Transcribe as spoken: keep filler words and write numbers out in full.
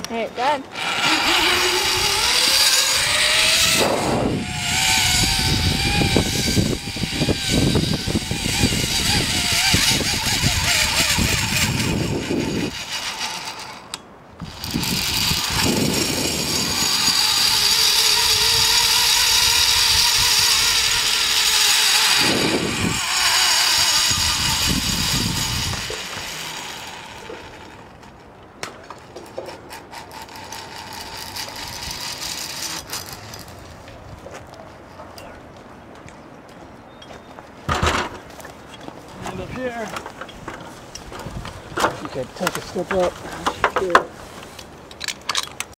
Alright, done. And up here, you can take a step up.